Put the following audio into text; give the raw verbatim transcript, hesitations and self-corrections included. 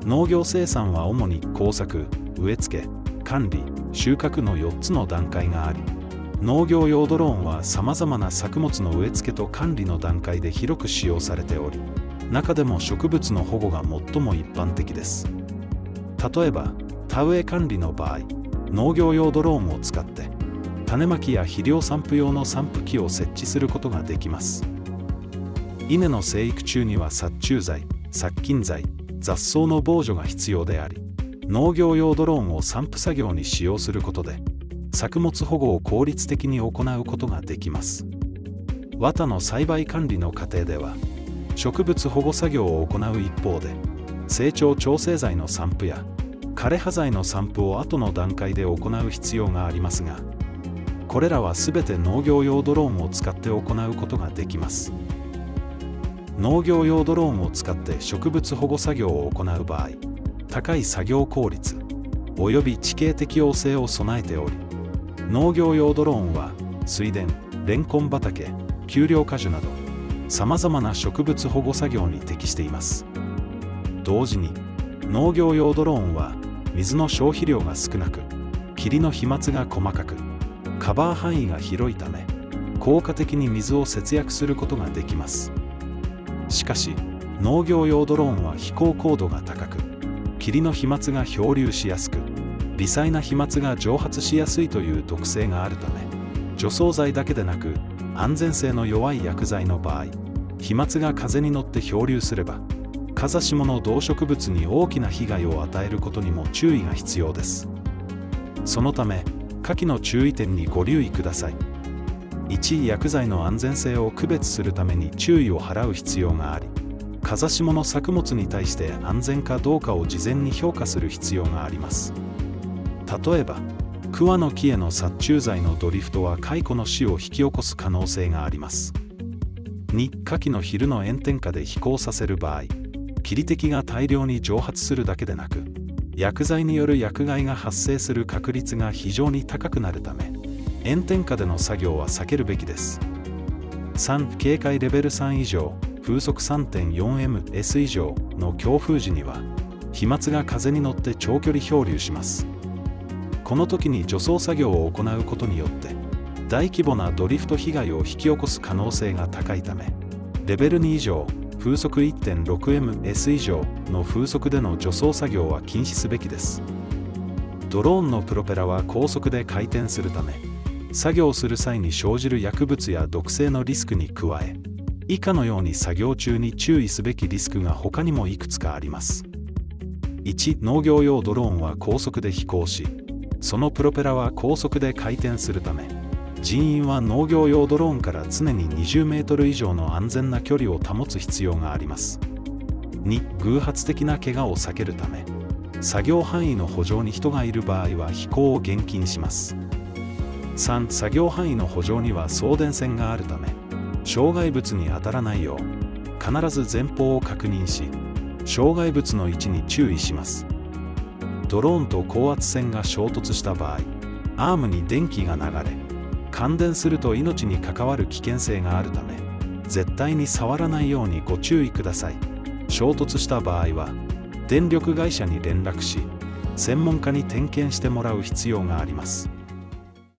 農業生産は主に耕作、植え付け、管理、収穫のよっつの段階があり、農業用ドローンはさまざまな作物の植え付けと管理の段階で広く使用されており、中でも植物の保護が最も一般的です。例えば、田植え管理の場合、農業用ドローンを使って種まきや肥料散布用の散布機を設置することができます。稲の生育中には殺虫剤、殺菌剤、雑草の防除が必要であり、農業用ドローンを散布作業に使用することで作物保護を効率的に行うことができます。綿の栽培管理の過程では植物保護作業を行う一方で、成長調整剤の散布や枯れ葉剤の散布を後の段階で行う必要がありますが、これらはすべて農業用ドローンを使って行うことができます。農業用ドローンを使って植物保護作業を行う場合、高い作業効率および地形適応性を備えており、農業用ドローンは水田、レンコン畑、丘陵果樹などさまざまな植物保護作業に適しています。同時に農業用ドローンは水の消費量が少なく、霧の飛沫が細かく、カバー範囲が広いため効果的に水を節約することができます。しかし農業用ドローンは飛行高度が高く、霧の飛沫が漂流しやすく、微細な飛沫が蒸発しやすいという特性があるため、除草剤だけでなく安全性の弱い薬剤の場合、飛沫が風に乗って漂流すれば風下の動植物に大きな被害を与えることにも注意が必要です。そのため下記の注意点にご留意ください。いち、薬剤の安全性を区別するために注意を払う必要があり、風下の作物に対して安全かどうかを事前に評価する必要があります。例えば、桑の木への殺虫剤のドリフトは蚕の死を引き起こす可能性があります。に、下記の昼の炎天下で飛行させる場合、霧滴が大量に蒸発するだけでなく、薬剤による薬害が発生する確率が非常に高くなるため、炎天下での作業は避けるべきです。さん、警戒レベルさん以上、風速 さんてんよんエムエス 以上の強風時には、飛沫が風に乗って長距離漂流します。この時に除草作業を行うことによって、大規模なドリフト被害を引き起こす可能性が高いため、レベルに以上、風速 いってんろくエムエス 以上の風速での除草作業は禁止すべきです。ドローンのプロペラは高速で回転するため、作業する際に生じる薬物や毒性のリスクに加え、以下のように作業中に注意すべきリスクが他にもいくつかあります。いち、農業用ドローンは高速で飛行し、そのプロペラは高速で回転するため、人員は農業用ドローンから常ににじゅうメートル以上の安全な距離を保つ必要があります。に、偶発的な怪我を避けるため、作業範囲の補助に人がいる場合は飛行を厳禁します。さん、作業範囲の補助には送電線があるため、障害物に当たらないよう必ず前方を確認し、障害物の位置に注意します。ドローンと高圧線が衝突した場合、アームに電気が流れ、感電すると命に関わる危険性があるため、絶対に触らないようにご注意ください。衝突した場合は、電力会社に連絡し、専門家に点検してもらう必要があります。